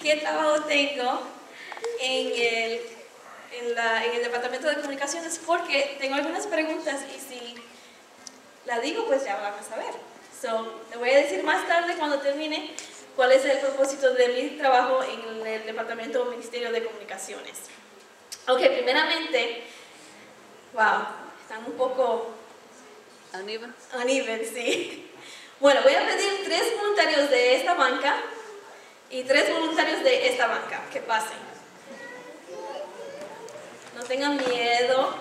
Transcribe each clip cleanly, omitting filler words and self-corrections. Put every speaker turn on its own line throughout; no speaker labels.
qué trabajo tengo en el departamento de comunicaciones, porque tengo algunas preguntas y si la digo, pues ya van a saber. Le voy a decir más tarde, cuando termine, cuál es el propósito de mi trabajo en el departamento o ministerio de comunicaciones. Ok, primeramente, wow, están un poco uneven, sí. Bueno, voy a pedir 3 voluntarios de esta banca y 3 voluntarios de esta banca que pasen. No tengan miedo.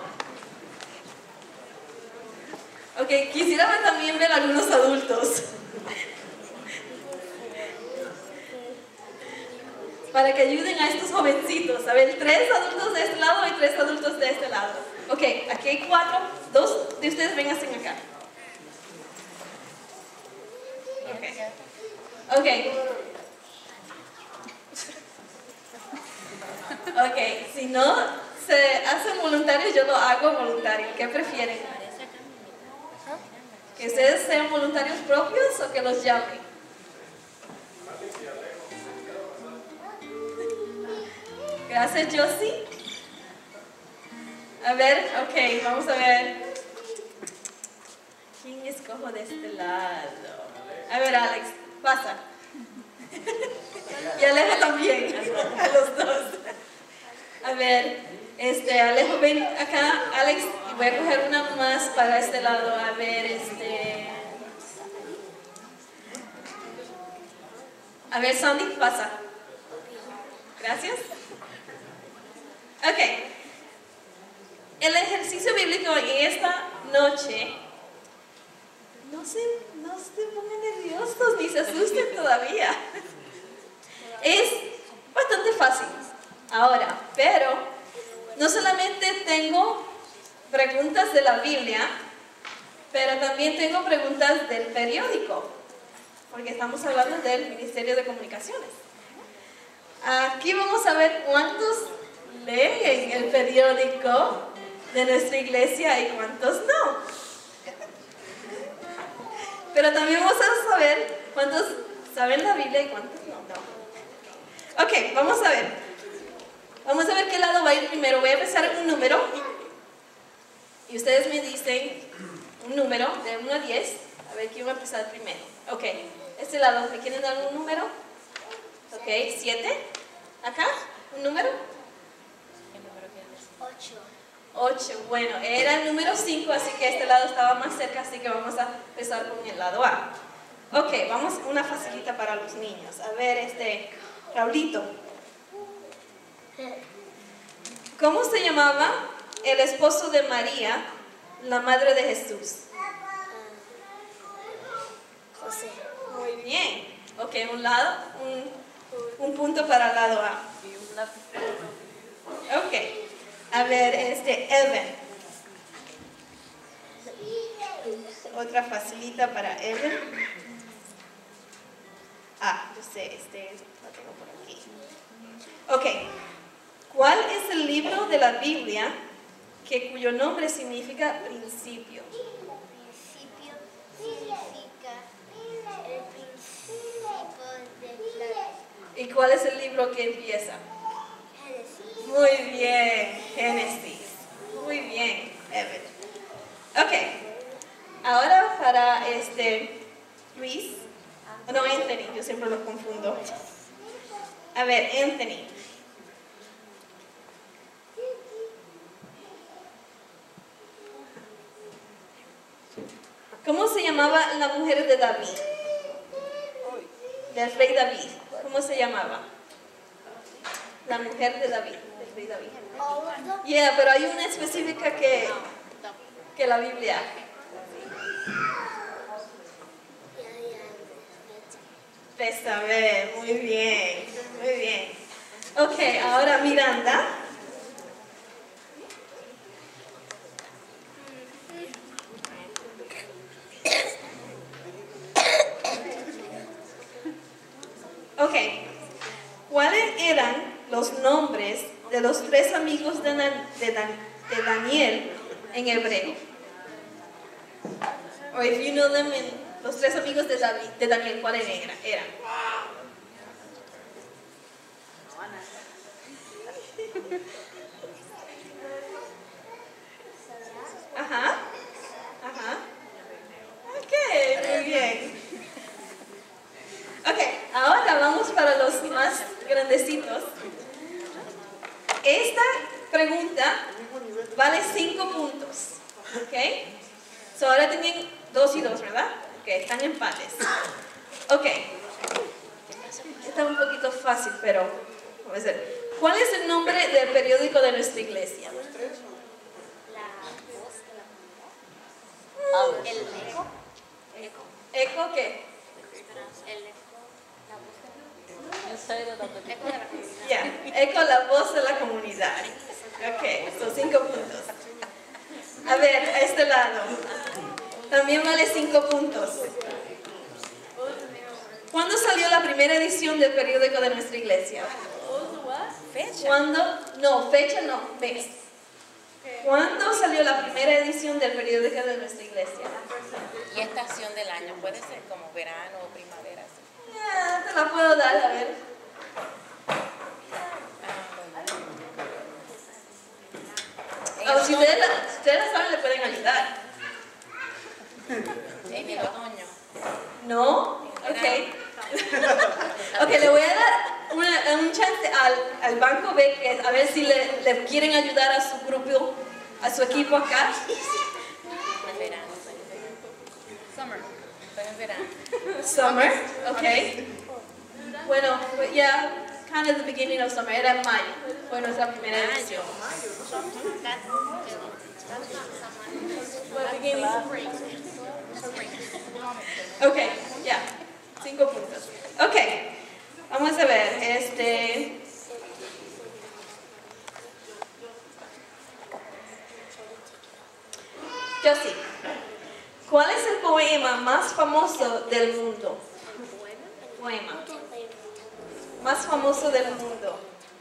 Ok, quisiera también ver algunos adultos. Para que ayuden a estos jovencitos. A ver, 3 adultos de este lado y 3 adultos de este lado. Ok, aquí hay 4. 2 de ustedes vénganse acá. Ok. Ok, si no se hacen voluntarios, yo lo hago voluntario. ¿Qué prefieren? ¿Que ustedes sean voluntarios propios o que los llamen? Gracias, Josie. A ver, ok, vamos a ver. ¿Quién escojo de este lado? A ver, Alex, pasa. Y Alejo también, a los dos. A ver, Alejo, ven acá, Alex, y voy a coger una más para este lado. A ver, A ver, Sandy, pasa. Gracias. Ok. El ejercicio bíblico en esta noche, no se pongan nerviosos ni se asusten todavía. Es bastante fácil ahora, pero no solamente tengo preguntas de la Biblia, pero también tengo preguntas del periódico, porque estamos hablando del Ministerio de Comunicaciones. Aquí vamos a ver cuántos leen el periódico de nuestra iglesia y cuántos no. Pero también vamos a saber cuántos saben la Biblia y cuántos no. Ok, vamos a ver. Vamos a ver qué lado va a ir primero. Voy a empezar un número y ustedes me dicen un número de 1 a 10. A ver quién va a empezar primero. Ok, este lado, ¿me quieren dar un número? Ok, 7. ¿Acá? ¿Un número? 8. Bueno, era el número 5, así que este lado estaba más cerca, así que vamos a empezar con el lado A. Ok, vamos a una facilita para los niños. A ver, Raulito. ¿Cómo se llamaba el esposo de María, la madre de Jesús?
José.
Muy bien. Ok, un punto para el lado A. Ok. A ver, Evan. Otra facilita para Evan. Yo sé, lo tengo por aquí. Ok. ¿Cuál es el libro de la Biblia cuyo nombre significa principio?
Principio significa el principio de la vida.
¿Y cuál es el libro que empieza?
Génesis.
Muy bien, Génesis. Muy bien, Evan. Ok. Ahora para Luis. No, Anthony, yo siempre los confundo. A ver, Anthony. ¿Cómo se llamaba la mujer de David? Del rey David. ¿Cómo se llamaba? La mujer de David, del rey David. Pero hay una específica que la Biblia. Betsabé, muy bien, muy bien. Ok, ahora Miranda. Ok, ¿cuáles eran los nombres de los 3 amigos de Daniel en hebreo? O if you know them, los 3 amigos de Daniel, ¿cuáles eran? Ajá. Ajá. Ok, muy bien. Ok, ahora vamos para los más grandecitos. Esta pregunta vale 5 puntos. Ok. So ahora tienen 2 y 2, ¿verdad? Ok, están empates. Ok. Está un poquito fácil, pero vamos a ver. ¿Cuál es el nombre del periódico de nuestra iglesia?
El eco.
¿Eco qué?
El eco. La voz. Eco de la comunidad.
Ya, Eco, la voz de la comunidad. Ok, son 5 puntos. A ver, a este lado. También vale 5 puntos. ¿Cuándo salió la primera edición del periódico de nuestra iglesia?
Fecha.
¿Cuándo? No, fecha no, mes. ¿Cuándo salió la primera edición del periódico de nuestra iglesia?
Y estación del año, puede ser como verano o primavera. ¿Sí?
Ya, te la puedo dar, a ver. O si ustedes la saben, le pueden ayudar.
En el otoño.
¿No? Ok. Ok, le voy a dar un chance al banco B, que a ver si le quieren ayudar a su grupo, a su equipo acá.
En verano. Summer. Fue en verano.
Summer, ok. Bueno, ya, kind of the beginning of summer, era en mayo. Fue nuestra primera edición. Ok, ya, 5 puntos. Ok, vamos a ver, yo sí. ¿Cuál es el poema más famoso del mundo? Poema. Más famoso del mundo.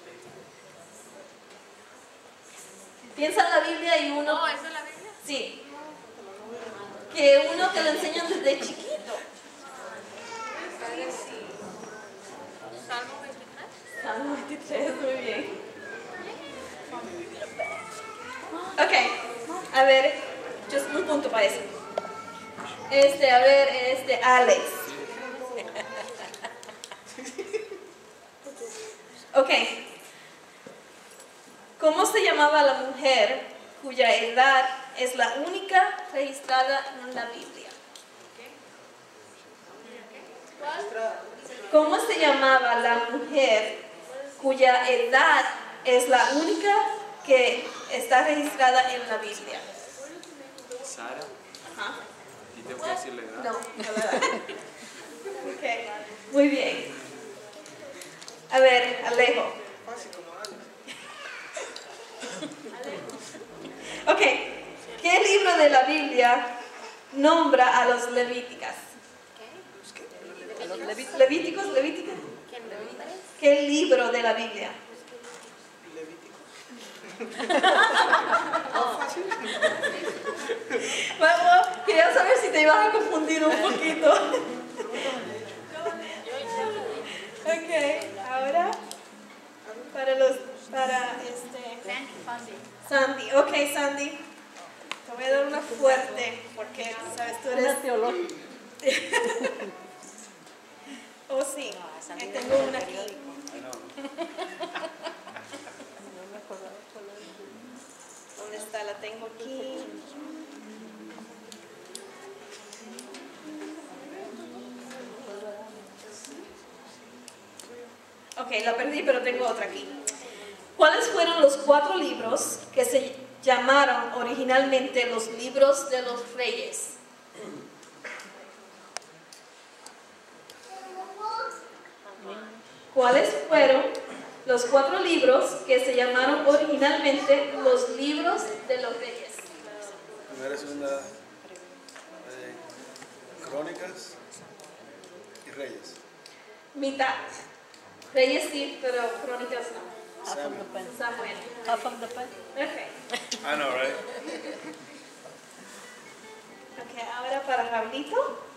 Piensa en la Biblia y uno...
Oh, ¿eso es la Biblia?
Sí. Que uno te lo enseñan desde chiquito.
Salmo 23.
Salmo 23, muy bien. Ok, a ver, just un punto para eso. A ver, Alex. Ok. ¿Cómo se llamaba la mujer cuya edad es la única registrada en la Biblia? ¿Cómo se llamaba la mujer cuya edad es la única que está registrada en la Biblia?
Sara.
Ajá.
¿Y tengo que decirle edad?
No, la verdad. Ok, muy bien. A ver, Alejo. Ok, ¿qué libro de la Biblia nombra a los levíticas? ¿Levíticos? ¿Levíticas? ¿Qué libro de la Biblia? Bueno, quería saber si te ibas a confundir un poquito. Ok, ahora para Sandy. Ok, Sandy. Te voy a dar una fuerte porque, sabes, tú eres...
teóloga.
Oh, sí. Tengo una aquí. ¿Dónde está? La tengo aquí. Ok, la perdí, pero tengo otra aquí. ¿Cuáles fueron los 4 libros que se llamaron originalmente los libros de los reyes? ¿Cuáles fueron los 4 libros que se llamaron originalmente los libros de los reyes?
Primera y segunda, Crónicas y Reyes.
Mitad. Reyes sí, pero crónicas no.
Samuel.
Samuel.
Half of the pen.
Ok.
I know, right?
Ok, ahora para Raulito.